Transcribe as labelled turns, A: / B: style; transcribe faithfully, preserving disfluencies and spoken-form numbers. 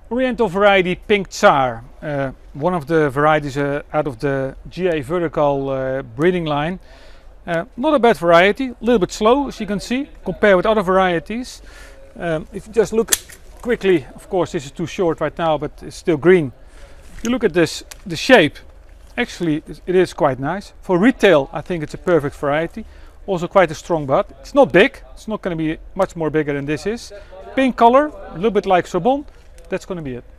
A: Oriental variety Pink Tsar, uh, one of the varieties uh, out of the G A vertical uh, breeding line. Uh, not a bad variety, a little bit slow as you can see, compared with other varieties. Um, if you just look quickly, of course this is too short right now, but it's still green. If you look at this, the shape, actually it is quite nice. For retail I think it's a perfect variety. Also quite a strong bud. It's not big, it's not going to be much more bigger than this is. Pink color, a little bit like Sorbonne. That's going to be it.